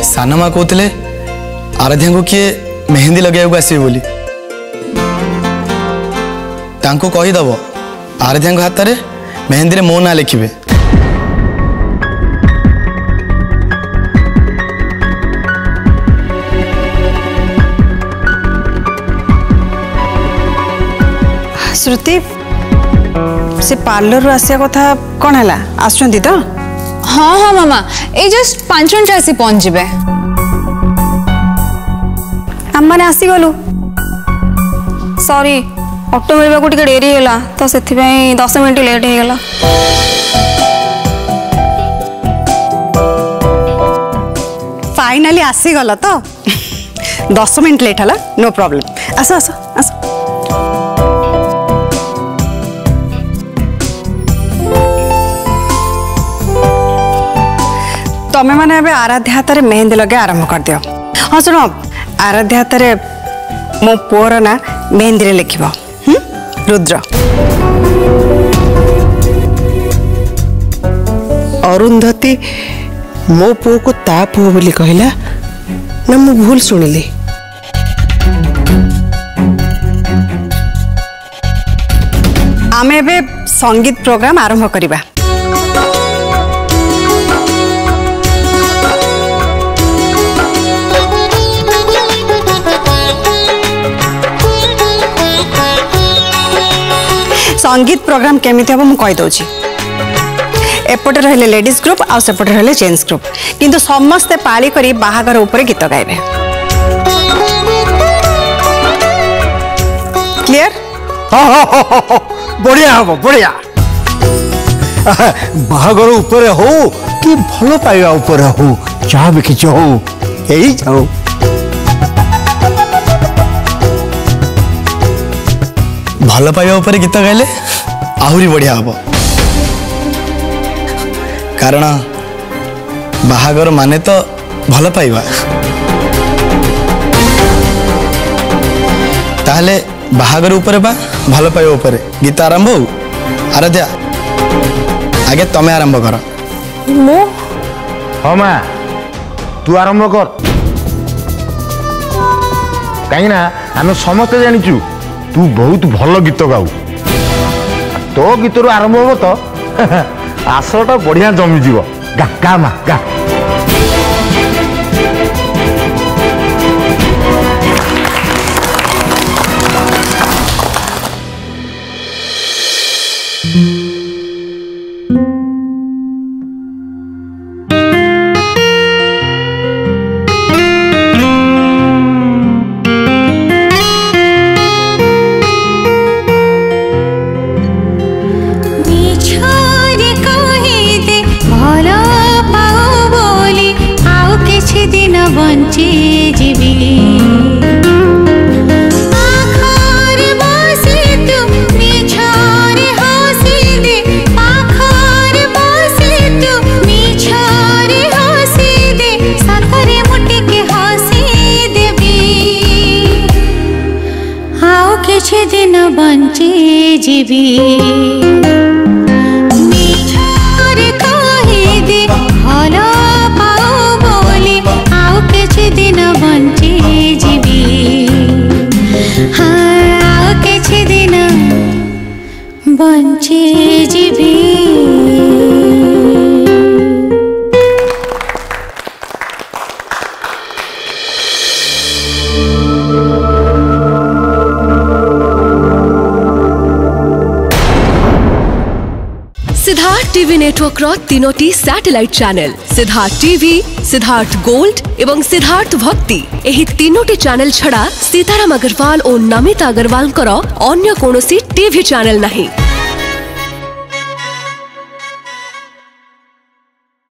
साना माँ कहते आराध्या को किए मेहंदी लगे आसवे बोली तांको कहीदब आराध्या हाथ में मेहंदी मो ना लिखे। श्रुति से पार्लर आसिया कथा कौन है आसुंती तो? हाँ हाँ मामा ए जस्ट 5 मिनट आसी पहुंच जिबे। हम माने आसी गलु सॉरी ऑटो मिलबा को टिके डेरी होला तो सेथि पई 10 मिनिट लेट हे गेला। फाइनली आसी गला तो 10 मिनिट लेट हला नो प्रॉब्लम। आसो आसो आसो तमें मैंने अबे आराध्या हाथ में मेहंदी लगे आरंभ कर दियो। हाँ सुनो आराध्या हाथ में मो पुअर ना मेहंदी लिख रुद्र। अरुंधति मो पु को ता पु बोली कहला ना मु भूल सुनिली? आमे बे संगीत प्रोग्राम आरंभ करिबा। संगीत प्रोग्राम केमिति हम मु कहि दोछि। एपटे रहले लेडीज ग्रुप आ सेपटे रहले जेंट्स ग्रुप किंतु समस्ते पाली करी बाहागर ऊपर गीत गाइबे। क्लियर? बढ़िया हम बढ़िया। बाहागर ऊपर हो कि भल पाइबा ऊपर हो जहाँ भी किछ हो यही जाओ। भल पाइबा ऊपर गीत गाइले आहुरी बढ़िया हम कारण बाहागर माने तो भल पाइबा। ताहले बाहागर ऊपर बा भल पाइबा ऊपर गीत आरंभ हो। आराध्या आगे तमे आरंभ कर। मो हाँ माँ तू आरंभ कर कहीं ना आम समस्ते जानिचु तू बहुत भल गीत गाऊ। तो गीत रू आरंभ हो तो आसटा बढ़िया जमीज गा गा माँ गा। दिन बंचे जीवी मिछारे कहि दे भल पाओ बोली आउ किछि दिन बंचे जीवी। हाँ आउ किछि दिन बंचे जीवी। सिद्धार्थ टीवी नेटवर्क रो तीनोटी satellite channel Siddharth TV, Siddharth gold एवं सिद्धार्थ भक्ति एही तीनोटी चैनल छड़ा सीताराम अग्रवाल और नमिता अग्रवाल अन्य कोनोसी टीवी चैनल नहीं।